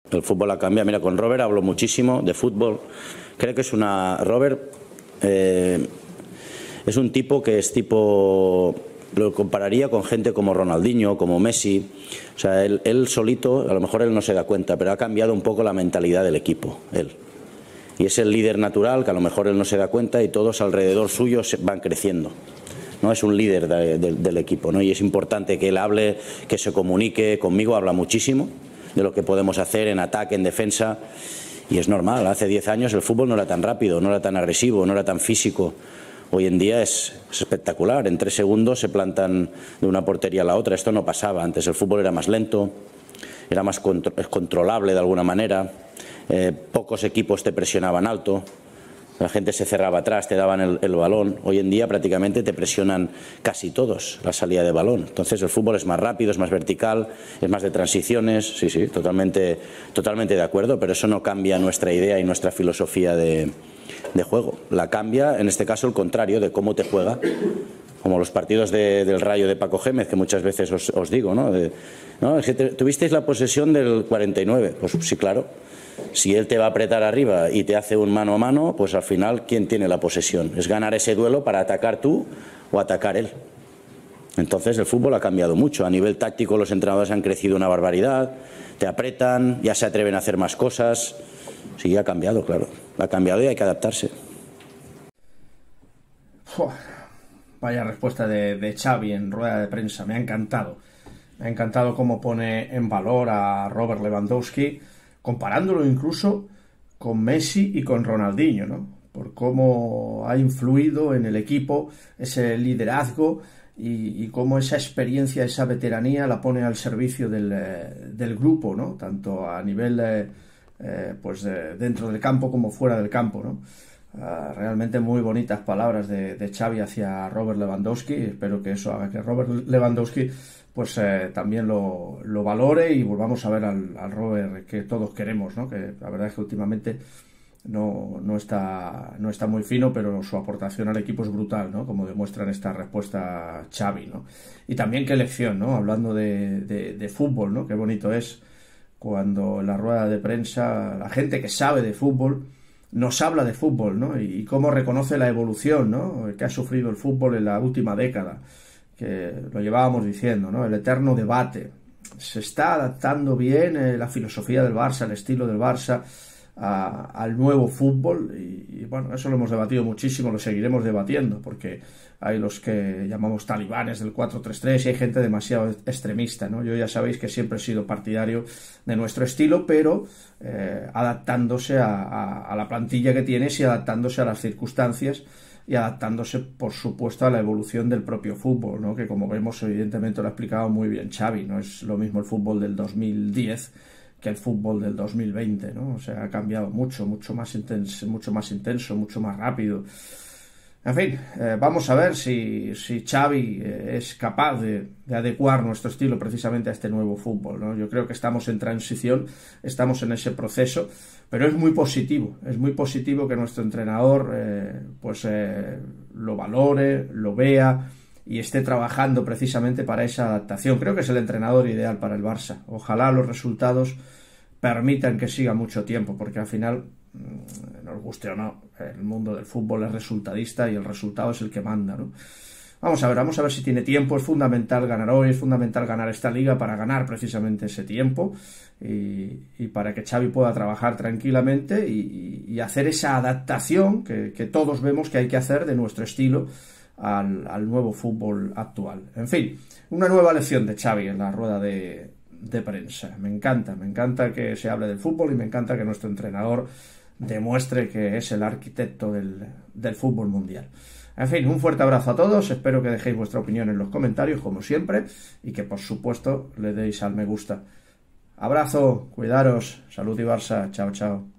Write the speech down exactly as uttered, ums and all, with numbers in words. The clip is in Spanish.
El fútbol ha cambiado. Mira, con Robert hablo muchísimo de fútbol. Creo que es una... Robert eh, es un tipo que es tipo... Lo compararía con gente como Ronaldinho, como Messi. O sea, él, él solito, a lo mejor él no se da cuenta, pero ha cambiado un poco la mentalidad del equipo, él. Y es el líder natural, que a lo mejor él no se da cuenta, y todos alrededor suyo van creciendo. ¿No? Es un líder de, de, del equipo, ¿no? Y es importante que él hable, que se comunique. Conmigo habla muchísimo de lo que podemos hacer en ataque, en defensa. Y es normal, hace diez años el fútbol no era tan rápido, no era tan agresivo, no era tan físico. Hoy en día es, es espectacular, en tres segundos se plantan de una portería a la otra. Esto no pasaba, antes el fútbol era más lento, era más contro controlable de alguna manera, eh, pocos equipos te presionaban alto, la gente se cerraba atrás, te daban el, el balón. Hoy en día prácticamente te presionan casi todos la salida de balón. Entonces el fútbol es más rápido, es más vertical, es más de transiciones. Sí, sí, totalmente, totalmente de acuerdo, pero eso no cambia nuestra idea y nuestra filosofía de, de juego. La cambia, en este caso, el contrario, de cómo te juega. Como los partidos de, del Rayo de Paco Gémez, que muchas veces os, os digo, ¿no? De, ¿no? Es que te, tuvisteis la posesión del cuarenta y nueve. Pues sí, claro. Si él te va a apretar arriba y te hace un mano a mano, pues al final, ¿quién tiene la posesión? Es ganar ese duelo para atacar tú o atacar él. Entonces el fútbol ha cambiado mucho. A nivel táctico los entrenadores han crecido una barbaridad, te apretan, ya se atreven a hacer más cosas. Sí, ha cambiado, claro. Ha cambiado y hay que adaptarse. Uf, vaya respuesta de, de Xavi en rueda de prensa. Me ha encantado. Me ha encantado cómo pone en valor a Robert Lewandowski, comparándolo incluso con Messi y con Ronaldinho, ¿no? Por cómo ha influido en el equipo ese liderazgo y, y cómo esa experiencia, esa veteranía la pone al servicio del, del grupo, ¿no? Tanto a nivel eh, eh, pues de, dentro del campo como fuera del campo, ¿no? Uh, realmente muy bonitas palabras de, de Xavi hacia Robert Lewandowski. Espero que eso haga que Robert Lewandowski pues eh, también lo, lo valore y volvamos a ver al, al Robert que todos queremos, ¿no? Que la verdad es que últimamente no, no, está, no está muy fino, pero su aportación al equipo es brutal, ¿no? Como demuestra en esta respuesta Xavi, ¿no? Y también qué lección, ¿no? Hablando de, de, de fútbol, ¿no? Qué bonito es cuando en la rueda de prensa la gente que sabe de fútbol nos habla de fútbol, ¿no? Y cómo reconoce la evolución, ¿no? Que ha sufrido el fútbol en la última década, que lo llevábamos diciendo, ¿no? El eterno debate. Se está adaptando bien eh, la filosofía del Barça, el estilo del Barça a, al nuevo fútbol y, y bueno, eso lo hemos debatido muchísimo, lo seguiremos debatiendo porque hay los que llamamos talibanes del cuatro tres tres y hay gente demasiado extremista, ¿no? Yo ya sabéis que siempre he sido partidario de nuestro estilo, pero eh, adaptándose a, a, a la plantilla que tienes y adaptándose a las circunstancias y adaptándose, por supuesto, a la evolución del propio fútbol, ¿no? Que como vemos, evidentemente lo ha explicado muy bien Xavi, no es lo mismo el fútbol del dos mil diez que el fútbol del dos mil veinte, ¿no? O sea, ha cambiado mucho, mucho más intenso, mucho más intenso, mucho más rápido. En fin, eh, vamos a ver si, si Xavi eh, es capaz de, de adecuar nuestro estilo precisamente a este nuevo fútbol, ¿no? Yo creo que estamos en transición, estamos en ese proceso, pero es muy positivo, es muy positivo que nuestro entrenador eh, pues eh, lo valore, lo vea y esté trabajando precisamente para esa adaptación. Creo que es el entrenador ideal para el Barça. Ojalá los resultados permitan que siga mucho tiempo, porque al final, nos guste o no, el mundo del fútbol es resultadista y el resultado es el que manda, ¿no? Vamos a ver, vamos a ver si tiene tiempo. Es fundamental ganar hoy, es fundamental ganar esta liga para ganar precisamente ese tiempo y, y para que Xavi pueda trabajar tranquilamente y, y hacer esa adaptación que, que todos vemos que hay que hacer de nuestro estilo al, al nuevo fútbol actual. En fin, una nueva lección de Xavi en la rueda de, de prensa. Me encanta, me encanta que se hable del fútbol y me encanta que nuestro entrenador demuestre que es el arquitecto del, del fútbol mundial. En fin, un fuerte abrazo a todos, espero que dejéis vuestra opinión en los comentarios, como siempre, y que por supuesto le deis al me gusta. Abrazo, cuidaros, salud y Barça, chao, chao.